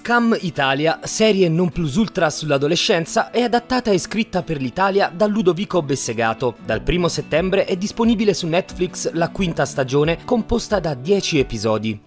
Scam Italia, serie non plus ultra sull'adolescenza, è adattata e scritta per l'Italia da Ludovico Bessegato. Dal 1 settembre è disponibile su Netflix la quinta stagione, composta da 10 episodi.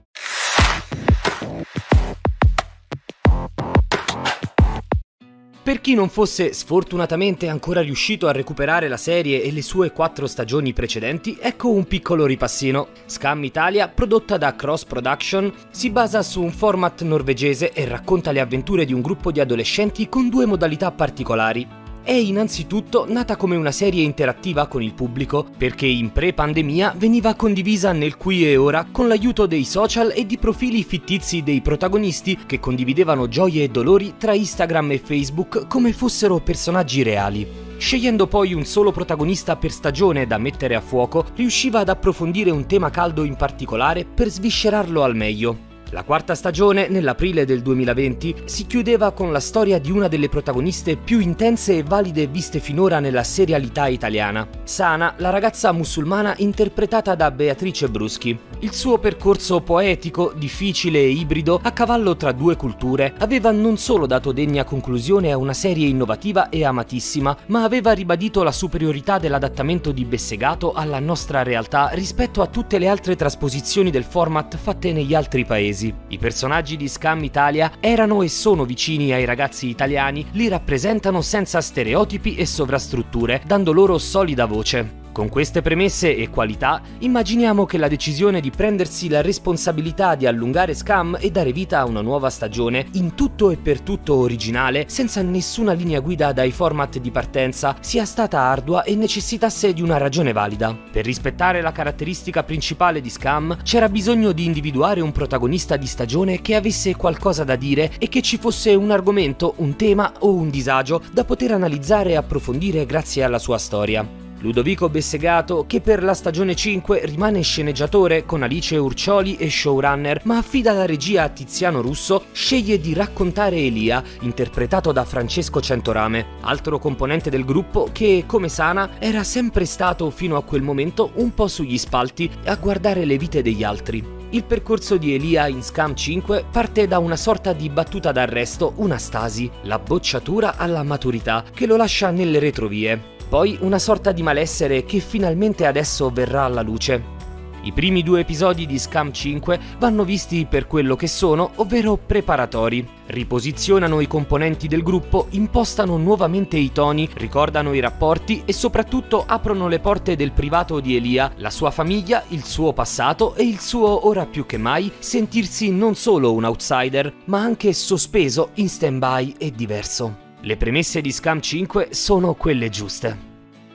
Per chi non fosse sfortunatamente ancora riuscito a recuperare la serie e le sue 4 stagioni precedenti, ecco un piccolo ripassino. Scam Italia, prodotta da Cross Production, si basa su un format norvegese e racconta le avventure di un gruppo di adolescenti con 2 modalità particolari. È innanzitutto nata come una serie interattiva con il pubblico, perché in pre-pandemia veniva condivisa nel qui e ora con l'aiuto dei social e di profili fittizi dei protagonisti che condividevano gioie e dolori tra Instagram e Facebook come fossero personaggi reali. Scegliendo poi un solo protagonista per stagione da mettere a fuoco, riusciva ad approfondire un tema caldo in particolare per sviscerarlo al meglio. La quarta stagione, nell'aprile del 2020, si chiudeva con la storia di una delle protagoniste più intense e valide viste finora nella serialità italiana, Sana, la ragazza musulmana interpretata da Beatrice Bruschi. Il suo percorso poetico, difficile e ibrido, a cavallo tra 2 culture, aveva non solo dato degna conclusione a una serie innovativa e amatissima, ma aveva ribadito la superiorità dell'adattamento di Bessegato alla nostra realtà rispetto a tutte le altre trasposizioni del format fatte negli altri paesi. I personaggi di Scam Italia erano e sono vicini ai ragazzi italiani, li rappresentano senza stereotipi e sovrastrutture, dando loro solida voce. Con queste premesse e qualità, immaginiamo che la decisione di prendersi la responsabilità di allungare Scam e dare vita a una nuova stagione, in tutto e per tutto originale, senza nessuna linea guida dai format di partenza, sia stata ardua e necessitasse di una ragione valida. Per rispettare la caratteristica principale di Scam, c'era bisogno di individuare un protagonista di stagione che avesse qualcosa da dire e che ci fosse un argomento, un tema o un disagio da poter analizzare e approfondire grazie alla sua storia. Ludovico Bessegato, che per la stagione 5 rimane sceneggiatore con Alice Urcioli e showrunner, ma affida la regia a Tiziano Russo, sceglie di raccontare Elia, interpretato da Francesco Centorame, altro componente del gruppo che, come Sana, era sempre stato fino a quel momento un po' sugli spalti a guardare le vite degli altri. Il percorso di Elia in Scam 5 parte da una sorta di battuta d'arresto, una stasi, la bocciatura alla maturità che lo lascia nelle retrovie. Poi una sorta di malessere che finalmente adesso verrà alla luce. I primi 2 episodi di Scam 5 vanno visti per quello che sono, ovvero preparatori. Riposizionano i componenti del gruppo, impostano nuovamente i toni, ricordano i rapporti e soprattutto aprono le porte del privato di Elia, la sua famiglia, il suo passato e il suo, ora più che mai, sentirsi non solo un outsider, ma anche sospeso, in stand-by e diverso. Le premesse di Scam 5 sono quelle giuste.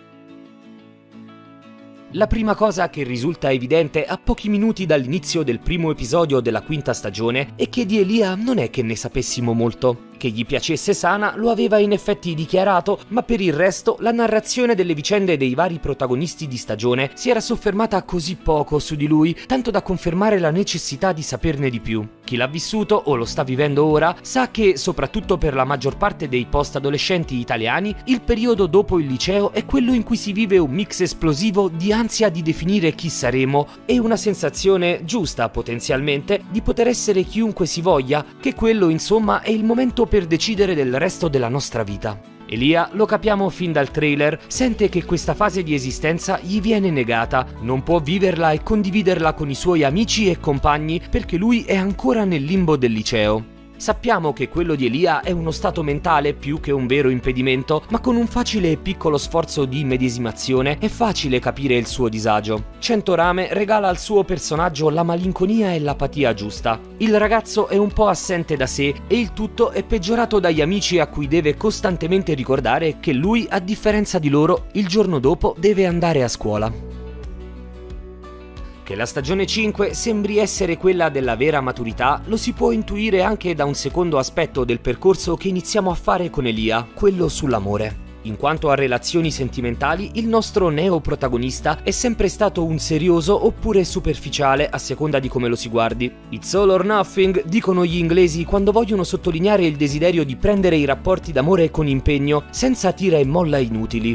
La prima cosa che risulta evidente a pochi minuti dall'inizio del primo episodio della quinta stagione è che di Elia non è che ne sapessimo molto. Che gli piacesse Sana lo aveva in effetti dichiarato, ma per il resto la narrazione delle vicende dei vari protagonisti di stagione si era soffermata così poco su di lui, tanto da confermare la necessità di saperne di più. Chi l'ha vissuto o lo sta vivendo ora sa che, soprattutto per la maggior parte dei post-adolescenti italiani, il periodo dopo il liceo è quello in cui si vive un mix esplosivo di ansia di definire chi saremo e una sensazione giusta potenzialmente di poter essere chiunque si voglia, che quello insomma è il momento per decidere del resto della nostra vita. Elia, lo capiamo fin dal trailer, sente che questa fase di esistenza gli viene negata, non può viverla e condividerla con i suoi amici e compagni perché lui è ancora nel limbo del liceo. Sappiamo che quello di Elia è uno stato mentale più che un vero impedimento, ma con un facile e piccolo sforzo di immedesimazione è facile capire il suo disagio. Centorame regala al suo personaggio la malinconia e l'apatia giusta. Il ragazzo è un po' assente da sé e il tutto è peggiorato dagli amici a cui deve costantemente ricordare che lui, a differenza di loro, il giorno dopo deve andare a scuola. Che la stagione 5 sembri essere quella della vera maturità lo si può intuire anche da un secondo aspetto del percorso che iniziamo a fare con Elia, quello sull'amore. In quanto a relazioni sentimentali, il nostro neo-protagonista è sempre stato un serioso oppure superficiale a seconda di come lo si guardi. It's all or nothing, dicono gli inglesi quando vogliono sottolineare il desiderio di prendere i rapporti d'amore con impegno, senza tira e molla inutili.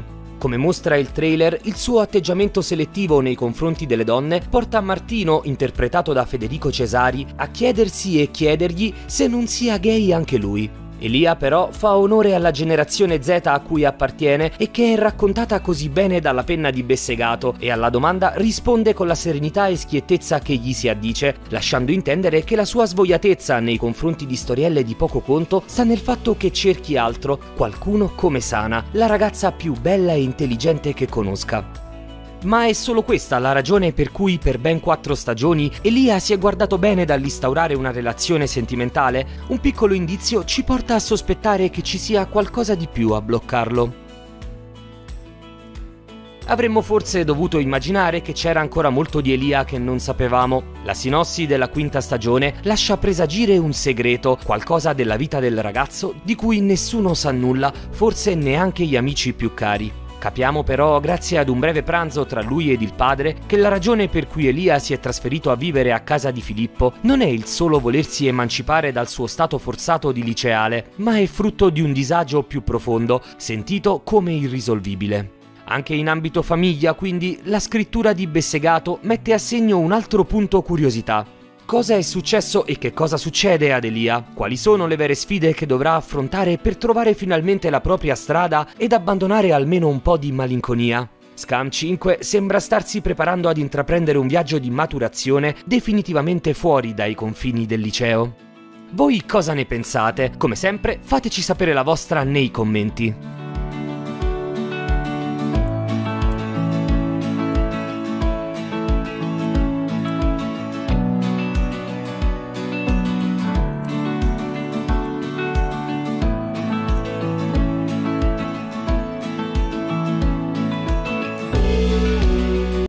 Come mostra il trailer, il suo atteggiamento selettivo nei confronti delle donne porta Martino, interpretato da Federico Cesari, a chiedersi e chiedergli se non sia gay anche lui. Elia però fa onore alla generazione Z a cui appartiene e che è raccontata così bene dalla penna di Bessegato, e alla domanda risponde con la serenità e schiettezza che gli si addice, lasciando intendere che la sua svogliatezza nei confronti di storielle di poco conto sta nel fatto che cerchi altro, qualcuno come Sana, la ragazza più bella e intelligente che conosca. Ma è solo questa la ragione per cui per ben 4 stagioni Elia si è guardato bene dall'instaurare una relazione sentimentale? Un piccolo indizio ci porta a sospettare che ci sia qualcosa di più a bloccarlo. Avremmo forse dovuto immaginare che c'era ancora molto di Elia che non sapevamo. La sinossi della 5ª stagione lascia presagire un segreto, qualcosa della vita del ragazzo di cui nessuno sa nulla, forse neanche gli amici più cari. Capiamo però, grazie ad un breve pranzo tra lui ed il padre, che la ragione per cui Elia si è trasferito a vivere a casa di Filippo non è il solo volersi emancipare dal suo stato forzato di liceale, ma è frutto di un disagio più profondo, sentito come irrisolvibile. Anche in ambito famiglia, quindi, la scrittura di Bessegato mette a segno un altro punto curiosità. Cosa è successo e che cosa succede ad Elia? Quali sono le vere sfide che dovrà affrontare per trovare finalmente la propria strada ed abbandonare almeno un po' di malinconia? Scam 5 sembra starsi preparando ad intraprendere un viaggio di maturazione definitivamente fuori dai confini del liceo. Voi cosa ne pensate? Come sempre, fateci sapere la vostra nei commenti.